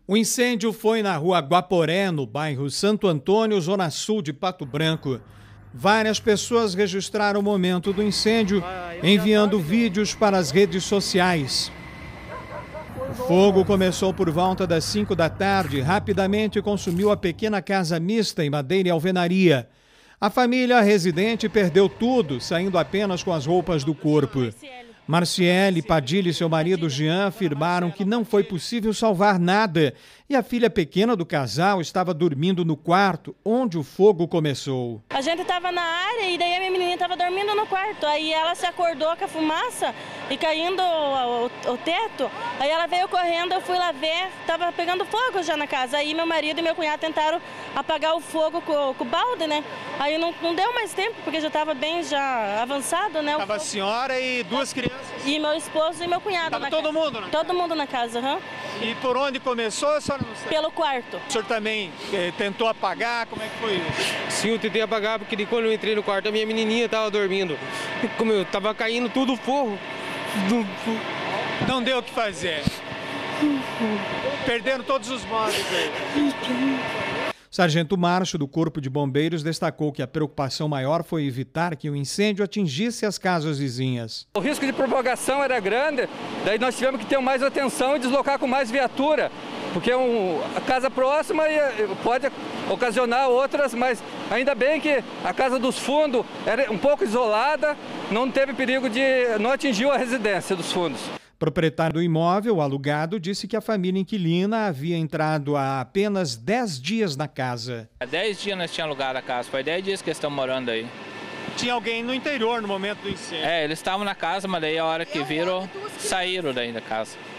O incêndio foi na rua Guaporé, no bairro Santo Antônio, zona sul de Pato Branco. Várias pessoas registraram o momento do incêndio, enviando vídeos para as redes sociais. O fogo começou por volta das 5 da tarde e rapidamente consumiu a pequena casa mista em madeira e alvenaria. A família residente perdeu tudo, saindo apenas com as roupas do corpo. Marciele Padilha e seu marido Jean afirmaram que não foi possível salvar nada e a filha pequena do casal estava dormindo no quarto onde o fogo começou. A gente estava na área e daí a minha menininha estava dormindo no quarto. Aí ela se acordou com a fumaça e caindo o teto. Aí ela veio correndo, eu fui lá ver, estava pegando fogo já na casa. Aí meu marido e meu cunhado tentaram apagar o fogo com o balde, né? Aí não deu mais tempo, porque já estava bem já avançado, né? Estava a senhora e duas crianças? E meu esposo e meu cunhado. Estava todo mundo na casa? Todo mundo na casa, aham. E por onde começou, a senhora não sabe? Pelo quarto. O senhor também tentou apagar? Como é que foi isso? Sim, eu tentei apagar, porque quando eu entrei no quarto, a minha menininha estava dormindo. Como eu estava caindo tudo fogo. Não deu o que fazer. Perderam todos os móveis aí. Sargento Márcio, do Corpo de Bombeiros, destacou que a preocupação maior foi evitar que o incêndio atingisse as casas vizinhas. O risco de propagação era grande, daí nós tivemos que ter mais atenção e deslocar com mais viatura, porque a casa próxima pode ocasionar outras, mas ainda bem que a casa dos fundos era um pouco isolada, não teve perigo não atingiu a residência dos fundos. O proprietário do imóvel alugado disse que a família inquilina havia entrado há apenas 10 dias na casa. Há 10 dias nós tínhamos alugado a casa, foi 10 dias que eles estão morando aí. Tinha alguém no interior no momento do incêndio? Eles estavam na casa, mas daí a hora que viram, saíram daí da casa.